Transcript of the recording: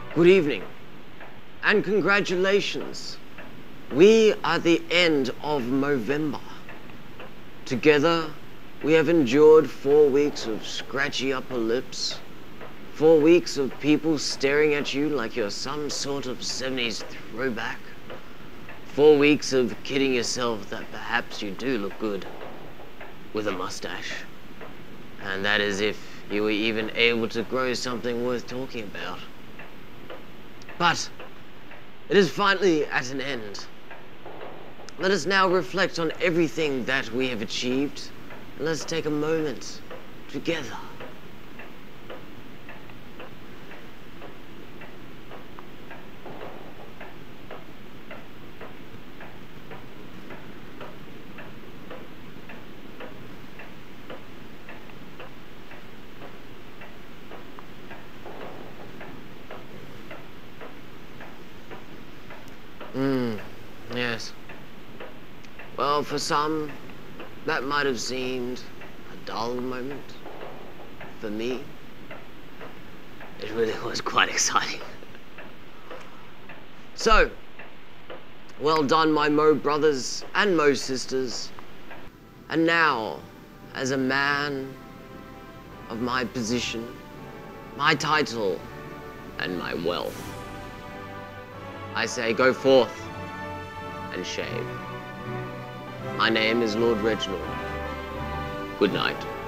Good evening, and congratulations. We are the end of Movember. Together, we have endured 4 weeks of scratchy upper lips, 4 weeks of people staring at you like you're some sort of 70s throwback, 4 weeks of kidding yourself that perhaps you do look good with a mustache, and that is if you were even able to grow something worth talking about. But it is finally at an end. Let us now reflect on everything that we have achieved, and let's take a moment together. Yes. Well, for some, that might have seemed a dull moment. For me, it really was quite exciting. So, well done, my Mo brothers and Mo sisters. And now, as a man of my position, my title, and my wealth, I say go forth and shave. My name is Lord Reginald. Good night.